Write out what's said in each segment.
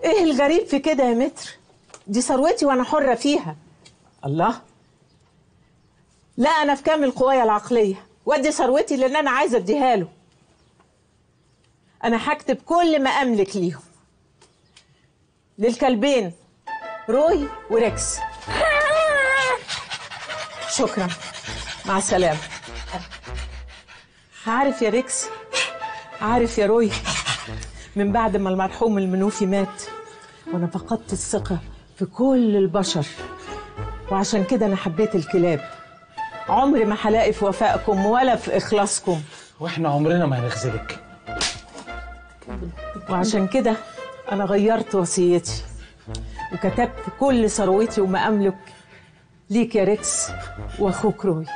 ايه الغريب في كده يا متر؟ دي ثروتي وانا حرة فيها. الله، لا انا في كامل قوايا العقلية وادي ثروتي لان انا عايزة اديها له. انا هكتب كل ما املك ليهم، للكلبين روي وريكس. شكرا، مع السلامة. عارف يا ريكس، عارف يا روي، من بعد ما المرحوم المنوفي مات وانا فقدت الثقة في كل البشر، وعشان كده انا حبيت الكلاب. عمري ما هلاقي في وفائكم ولا في اخلاصكم، واحنا عمرنا ما هنخذلك. وعشان كده انا غيرت وصيتي وكتبت كل ثروتي وما املك ليك يا ريكس واخوك روي.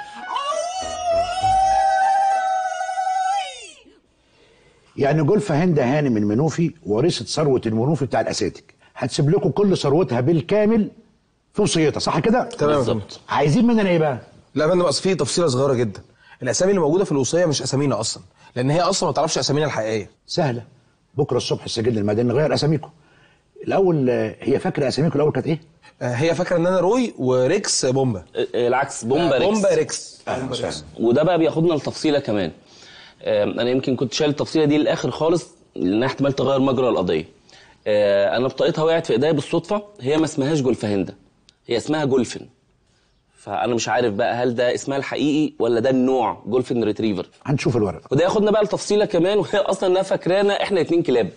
يعني جولفة هند هانم المنوفي ورثة ثروة المنوفي بتاع الأساتك، هتسيب لكم كل ثروتها بالكامل في وصيتها، صح كده؟ تمام بالظبط. عايزين مننا ايه بقى؟ لا يا فندم، اصل في تفصيله صغيره جدا. الاسامي اللي موجوده في الوصيه مش اسامينا اصلا، لان هي اصلا ما تعرفش اسامينا الحقيقيه. سهلة، بكرة الصبح السجل المدني نغير أساميكم. الأول هي فاكرة أساميكم الأول كانت إيه؟ هي فاكره ان انا روي وريكس بومبا. العكس، بومبا ريكس. بومبا ريكس. وده بقى بياخدنا لتفصيله كمان. انا يمكن كنت شايل التفصيله دي للاخر خالص لانها احتمال تغير مجرى القضيه. انا بطاقتها وقعت في ايديا بالصدفه، هي ما اسمهاش جولفهندا، هي اسمها جولفن. فانا مش عارف بقى هل ده اسمها الحقيقي ولا ده النوع جولفن ريتريفر. هنشوف الورق. وده ياخدنا بقى لتفصيله كمان، وهي اصلا انها فاكرانا احنا 2 كلاب.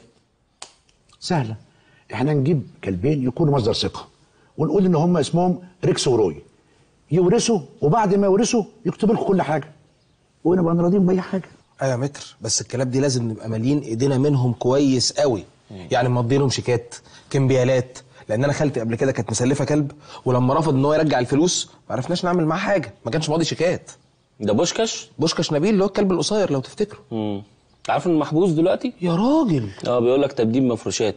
سهلة، احنا نجيب كلبين يكونوا مصدر ثقة ونقول ان هم اسمهم ريكس وروي، يورثوا وبعد ما يورثوا يكتبوا لكم كل حاجة ونبقى نراضيهم بأي حاجة. ايوه يا متر، بس الكلاب دي لازم نبقى مالين ايدينا منهم كويس قوي. يعني مضيلهم شيكات، كمبيالات، لان انا خالتي قبل كده كانت مسلفه كلب، ولما رفض ان هو يرجع الفلوس ما عرفناش نعمل معاه حاجه، ما كانش ماضي شيكات. ده بوشكاش؟ بوشكاش نبيل اللي هو الكلب القصير لو تفتكروا. عارف انه محبوس دلوقتي؟ يا راجل. بيقول لك تبديل مفروشات.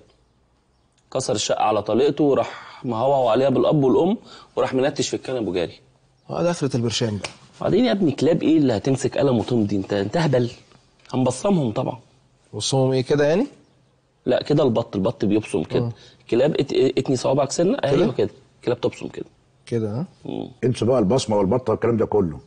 كسر الشقه على طليقته وراح مهوهو عليها بالاب والام وراح منتش في الكنب وجاري. ده اخرة البرشام بقى. بعدين يا ابني كلاب ايه اللي هتمسك قلم وتمضي؟ انت هبل. هنبصمهم طبعا. بصمهم ايه كده يعني؟ لا كده البط بيبصم كده. كلاب اتني صوابعك سنه، ايوه كده كلاب تبصم كده. كده انسوا بقى البصمه والبطه والكلام ده كله.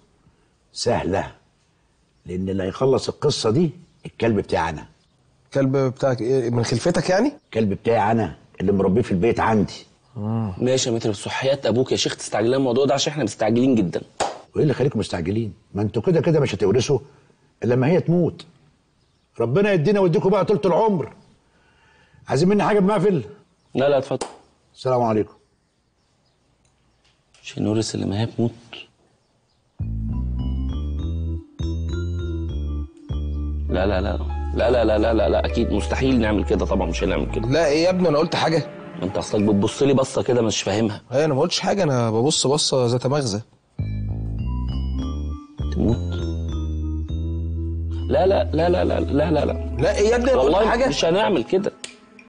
سهله، لان اللي هيخلص القصه دي الكلب بتاعنا. الكلب بتاعك ايه؟ من خلفتك يعني؟ الكلب بتاعي انا اللي مربيه في البيت عندي. ماشي يا متر، بس وحياة ابوك يا شيخ تستعجلين الموضوع ده عشان احنا مستعجلين جدا. وايه اللي خليكم مستعجلين؟ ما انتوا كده كده مش هتورثوا الا لما هي تموت. ربنا يدينا ويديكم بقى طول العمر. عايزين مني حاجه بمقفل؟ لا اتفضل. السلام عليكم. مش هنورث اللي ما هي تموت. لا لا لا لا لا لا لا لا لا اكيد مستحيل نعمل كده، طبعا مش هنعمل كده. لا ايه يا ابني، انا قلت حاجه؟ ما انت اصلك بتبص لي بصه كده مش فاهمها. انا ما قلتش حاجه، انا ببص بصه ذات مغزى. تموت؟ لا لا لا لا لا لا لا لا لا ايه يا ابني، انا قلت حاجه؟ مش هنعمل كده.